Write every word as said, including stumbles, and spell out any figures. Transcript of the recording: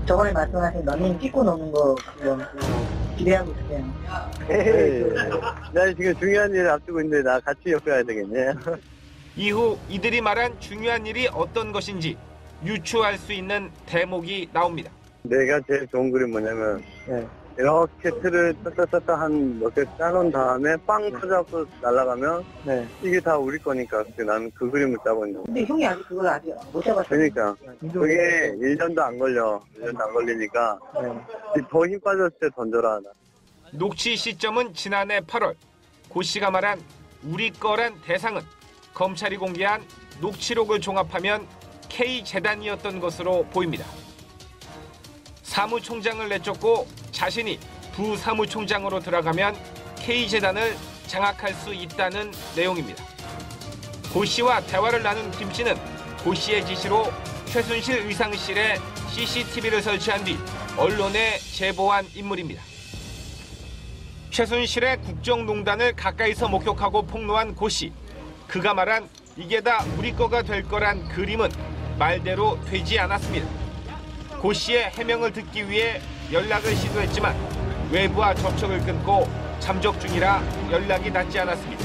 저번에 말씀하신 런닝 찍고 노는 거 그거 기대하고 있어요. 에이, 나 지금 중요한 일을 앞두고 있는데 나 같이 엮어야 되겠네. 이후 이들이 말한 중요한 일이 어떤 것인지 유추할 수 있는 대목이 나옵니다. 내가 제일 좋은 그림 뭐냐면 네. 이렇게 틀을 따따따따 한 몇 개 짜놓은 다음에 빵 터져갖고 날아가면 네. 이게 다 우리 거니까 나는 그 그림을 짜고 있는 거야. 근데 형이 아직 그걸 아직 못 잡았어요. 그러니까 그게 일 년도 안 걸려. 일 년도 안 걸리니까 네. 더 힘 빠졌을 때 던져라. 녹취 시점은 지난해 팔월. 고 씨가 말한 우리 거란 대상은 검찰이 공개한 녹취록을 종합하면 K재단이었던 것으로 보입니다. 사무총장을 내쫓고 자신이 부사무총장으로 들어가면 K재단을 장악할 수 있다는 내용입니다. 고 씨와 대화를 나눈 김 씨는 고 씨의 지시로 최순실 의상실에 씨씨티비를 설치한 뒤 언론에 제보한 인물입니다. 최순실의 국정농단을 가까이서 목격하고 폭로한 고 씨. 그가 말한 이게 다 우리 거가 될 거란 그림은 말대로 되지 않았습니다. 고 씨의 해명을 듣기 위해 연락을 시도했지만 외부와 접촉을 끊고 잠적 중이라 연락이 닿지 않았습니다.